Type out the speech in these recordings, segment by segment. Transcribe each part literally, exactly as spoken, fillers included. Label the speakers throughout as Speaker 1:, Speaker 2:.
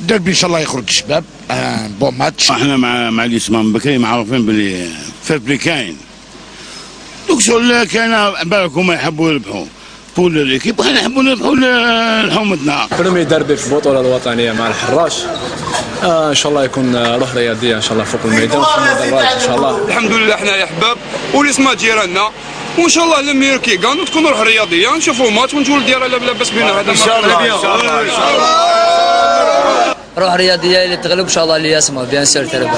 Speaker 1: الدربي ان شاء الله يخرج الشباب. آه بون ماتش.
Speaker 2: احنا مع مع الاسماء بكري معروفين باللي فير كاين دوك شغل كاين بالك هما يحبوا يربحوا بول ليكيب، وحنا نحبوا نربحوا لحومتنا.
Speaker 3: بريمي ديربي في البطوله الوطنيه مع الحراش، آه ان شاء الله يكون روح رياضيه ان شاء الله فوق الميدان ان شاء الله.
Speaker 4: الحمد لله احنا يا احباب والاسماء جيراننا، وان شاء الله لما كيغان وتكون روح رياضيه نشوفوا ماتش ونجوا للديره لا بس بينا هذا ان شاء الله. ان شاء الله ان شاء الله
Speaker 5: روح رياضيه اللي تغلب ان شاء الله اللي يسمع بيان سير تربح.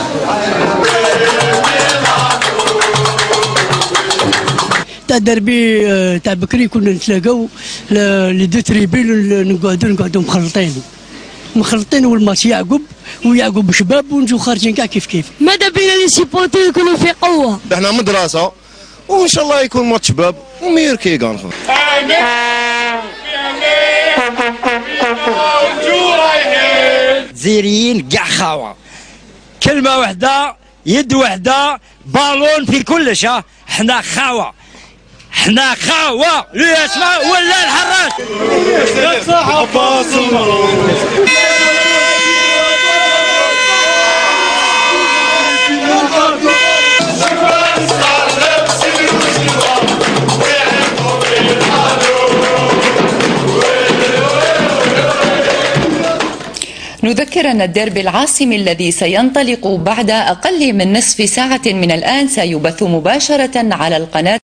Speaker 6: تاع الدربي تاع بكري كنا نتلاقاو لي دو تريبيل نقعدوا نقعدوا مخلطين مخلطين والماتش يعقب ويعقب شباب ونجوا خارجين كاع كيف كيف.
Speaker 7: ماذا بينا لي سيبورتي يكونوا في قوه.
Speaker 8: احنا مدرسه وان شاء الله يكون ماتش شباب ومير كيغان.
Speaker 9: زيريين كاع خاوه، كلمه واحده يد واحده بالون في كلش. حنا خاوه حنا خاوه اللي يسمع ولا الحراش.
Speaker 10: نذكر أن الديربي العاصمي الذي سينطلق بعد أقل من نصف ساعة من الآن سيبث مباشرة على القناة.